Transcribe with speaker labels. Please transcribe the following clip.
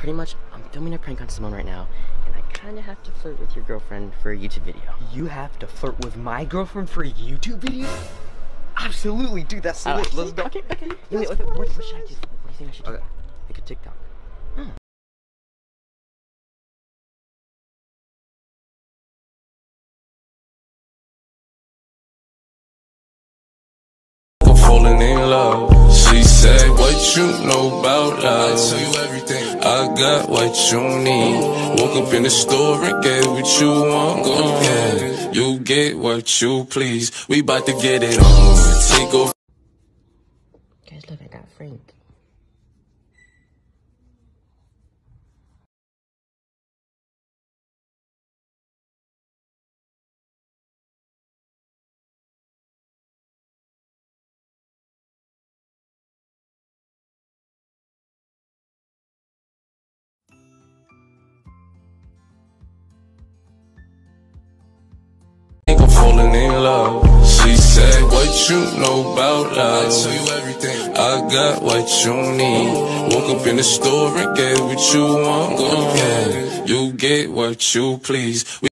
Speaker 1: pretty much, I'm filming a prank on Simone right now, and I kind of have to flirt with your girlfriend for a YouTube video.
Speaker 2: You have to flirt with my girlfriend for a YouTube video? Absolutely, dude, that's so lit. Let's go.
Speaker 1: Okay. Wait, what should I do? What do you think I should do?
Speaker 2: Okay, make a TikTok.
Speaker 3: I'm falling in love. She said, what you know about love? I tell you everything. I got what you need. Woke up in the store and get what you want. Go ahead, you get what you please. We bout to get it on. Take over.
Speaker 1: Guys, look, I got Frank.
Speaker 3: I'm falling in love. She said, what you know about love? I tell you everything. I got what you need. Woke up in the store and get what you want. Go ahead, you get what you please.